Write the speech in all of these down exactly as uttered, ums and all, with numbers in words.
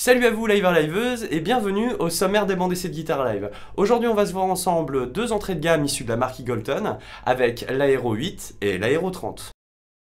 Salut à vous liveurs liveuses et bienvenue au sommaire des bandes d'essai de guitare live. Aujourd'hui on va se voir ensemble deux entrées de gamme issues de la marque Eagleton avec l'Aero huit et l'Aero trente.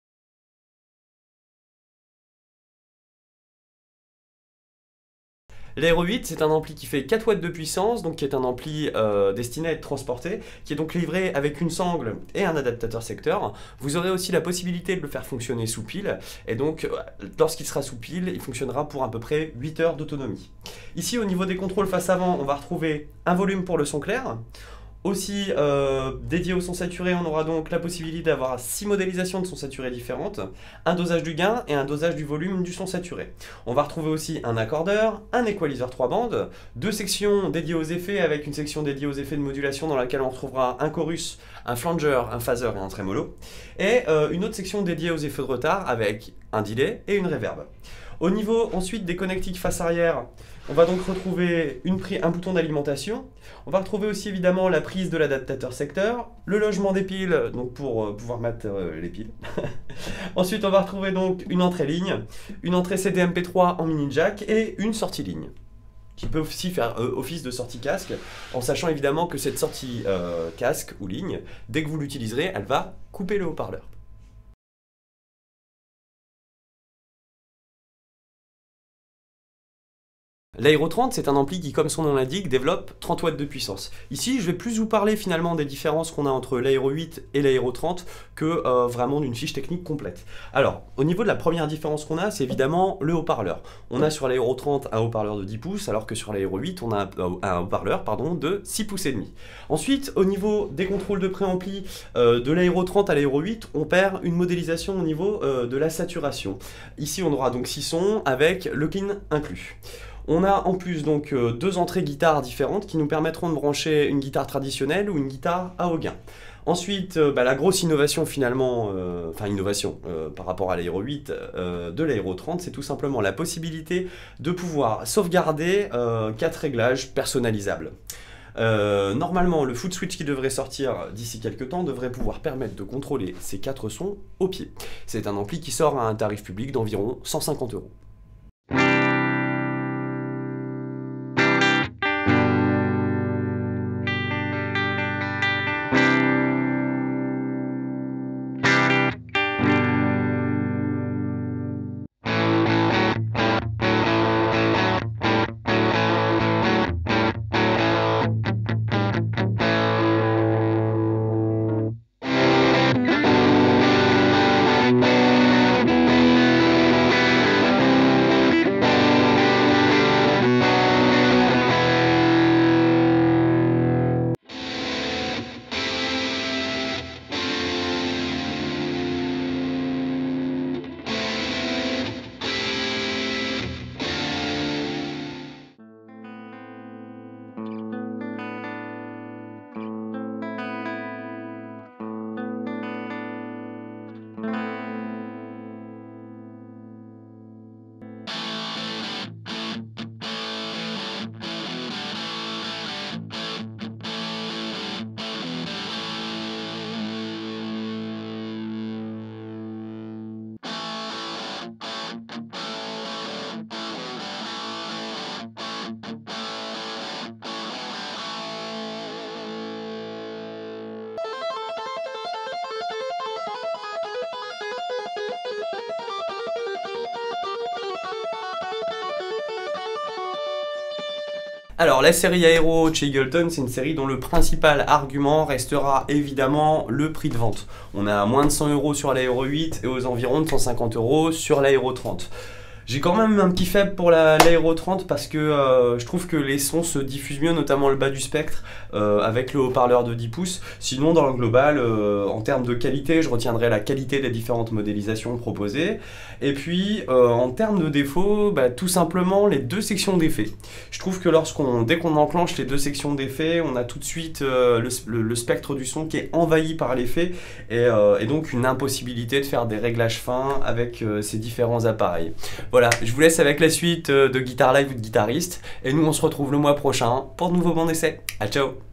L'Aero huit, c'est un ampli qui fait quatre watts de puissance, donc qui est un ampli euh, destiné à être transporté, qui est donc livré avec une sangle et un adaptateur secteur. Vous aurez aussi la possibilité de le faire fonctionner sous pile, et donc lorsqu'il sera sous pile, il fonctionnera pour à peu près huit heures d'autonomie. Ici, au niveau des contrôles face avant, on va retrouver un volume pour le son clair. Aussi, euh, dédié au son saturé, on aura donc la possibilité d'avoir six modélisations de son saturé différentes, un dosage du gain et un dosage du volume du son saturé. On va retrouver aussi un accordeur, un équaliseur trois bandes, deux sections dédiées aux effets avec une section dédiée aux effets de modulation dans laquelle on retrouvera un chorus, un flanger, un phaser et un trémolo, et euh, une autre section dédiée aux effets de retard avec un delay et une reverb. Au niveau ensuite des connectiques face arrière, on va donc retrouver une un bouton d'alimentation. On va retrouver aussi évidemment la prise de l'adaptateur secteur, le logement des piles donc pour euh, pouvoir mettre euh, les piles. Ensuite, on va retrouver donc une entrée ligne, une entrée C D M P trois en mini jack et une sortie ligne, qui peut aussi faire euh, office de sortie casque, en sachant évidemment que cette sortie euh, casque ou ligne, dès que vous l'utiliserez, elle va couper le haut-parleur. L'Aero trente, c'est un ampli qui, comme son nom l'indique, développe trente watts de puissance. Ici, je vais plus vous parler finalement des différences qu'on a entre l'Aero huit et l'Aero trente que euh, vraiment d'une fiche technique complète. Alors, au niveau de la première différence qu'on a, c'est évidemment le haut-parleur. On a sur l'Aero trente un haut-parleur de dix pouces, alors que sur l'Aero huit, on a un, un haut-parleur pardon, de six pouces et demi. Ensuite, au niveau des contrôles de préampli, euh, de l'Aero trente à l'Aero huit, on perd une modélisation au niveau euh, de la saturation. Ici, on aura donc six sons avec le clean inclus. On a en plus donc euh, deux entrées guitare différentes qui nous permettront de brancher une guitare traditionnelle ou une guitare à haut gain. Ensuite, euh, bah, la grosse innovation finalement, euh, enfin innovation euh, par rapport à l'Aero huit euh, de l'Aero trente, c'est tout simplement la possibilité de pouvoir sauvegarder euh, quatre réglages personnalisables. Euh, normalement, le foot switch qui devrait sortir d'ici quelques temps devrait pouvoir permettre de contrôler ces quatre sons au pied. C'est un ampli qui sort à un tarif public d'environ cent cinquante euros. Alors, la série Aero chez Eagleton, c'est une série dont le principal argument restera évidemment le prix de vente. On est à moins de cent euros sur l'Aero huit et aux environs de cent cinquante euros sur l'Aero trente. J'ai quand même un petit faible pour l'Aero trente parce que euh, je trouve que les sons se diffusent mieux, notamment le bas du spectre, euh, avec le haut-parleur de dix pouces. Sinon, dans le global, euh, en termes de qualité, je retiendrai la qualité des différentes modélisations proposées. Et puis, euh, en termes de défauts, bah, tout simplement les deux sections d'effets. Je trouve que lorsqu'on, dès qu'on enclenche les deux sections d'effets, on a tout de suite euh, le, le, le spectre du son qui est envahi par l'effet et, euh, et donc une impossibilité de faire des réglages fins avec euh, ces différents appareils. Voilà. Voilà, je vous laisse avec la suite de Guitar Live ou de Guitariste, et nous on se retrouve le mois prochain pour de nouveaux bandes d'essai. À ciao!